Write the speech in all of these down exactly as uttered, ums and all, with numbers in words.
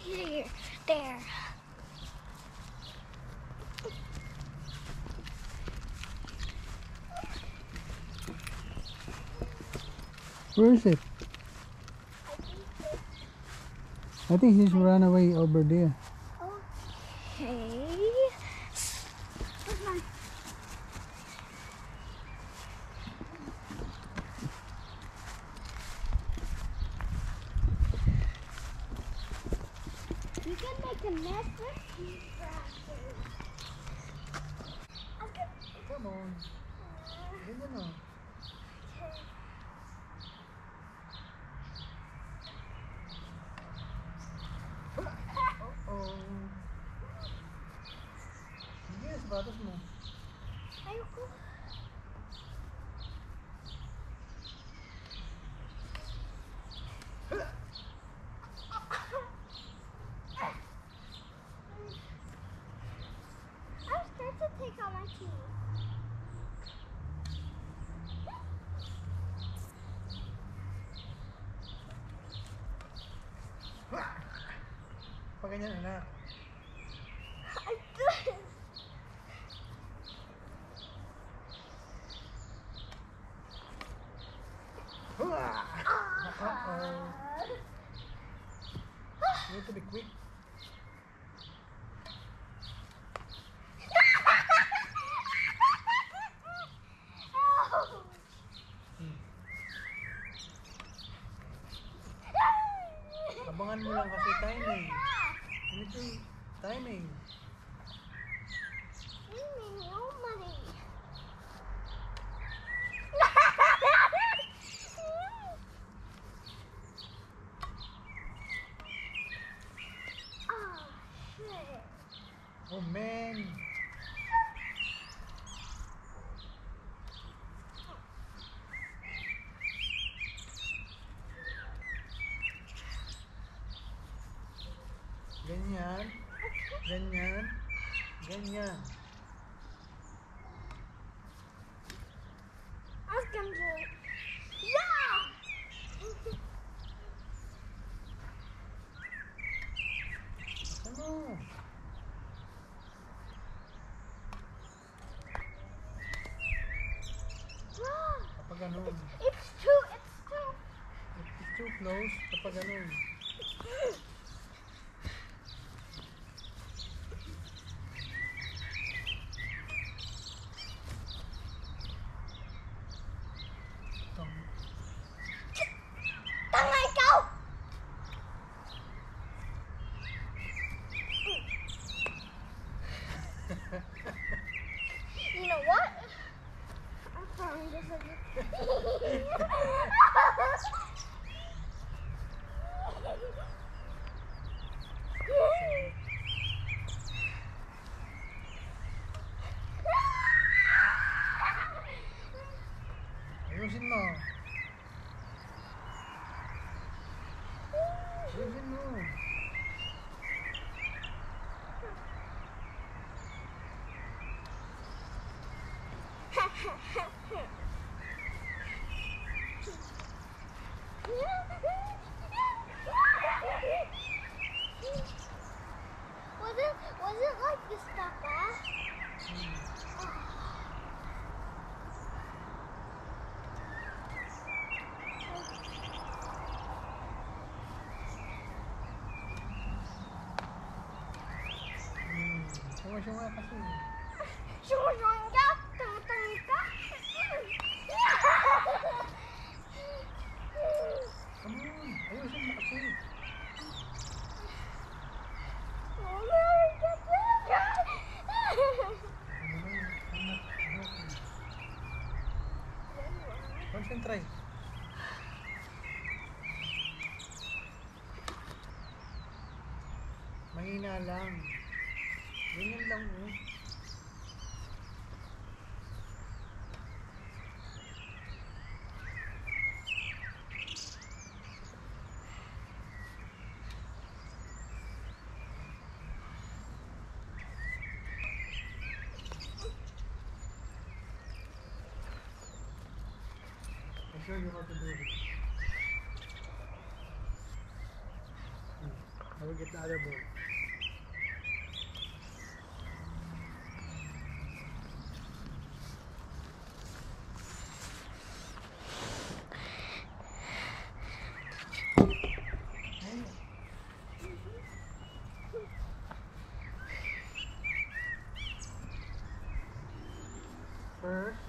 here, there. Where is it? I think he's run away over there. Okay. Where's mine? You can make a mess with these rashes. Come on. Ganyan na. Uh-oh. Sige, sapatos mo. Ayoko. I'm scared to take out my keys. Pag ganyan, anak. I did. Uh-oh. You need to be quick. Abangan mo lang kasi timing. You need to timing. No money. Oh, shit. Oh man. Ganyan. Ganyan. Ganyan. I was gonna do it. Yeah! Ano? Kapag ganun. It's too, it's too. It's too close. Kapag ganun. Tanga ikaw! You know what? I found this again. Ayusin mo. Ayusin mo. Was it, was it like this stuff fast? Hmm. Sunga-sunga kasi. Sumusunod ka? Tanga-tanga ka? Come on. Ayusin mo kasi. Oh, Mary, get this. Ano ba? Anak. Anak. Concentrate. Mahina lang. Ganyan lang oh. I'll show you how to do it. Hmm. I will get the other ball. First,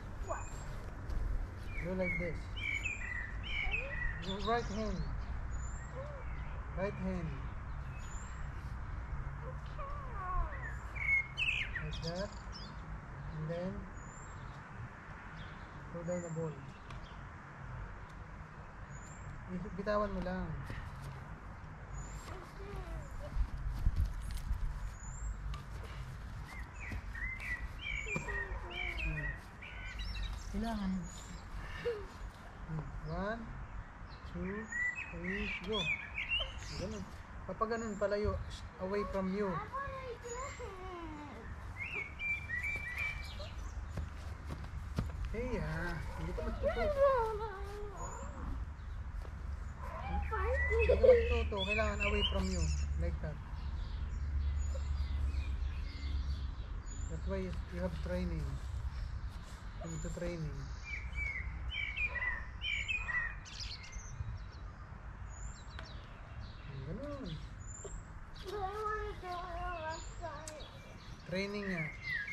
do like this. Your right hand. Right hand. Like that. And then, throw down the ball. Bitawan mo lang. Kailangan. One, two, three, go. Ganun. Kapag ganun, palayo, away from you. Hey, ah, hindi ka matuto. Hindi ka matuto. Kailangan away from you. Like that. That's why you have training. You need to training. Ganun. But I want to go on the left side. Training nga.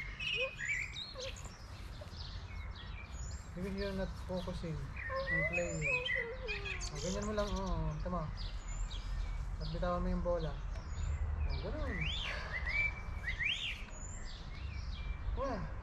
Because you're not focusing on playing. O, ganyan mo lang, oo. Tama. At bitawan mo yung bola. O, ganun. Wah.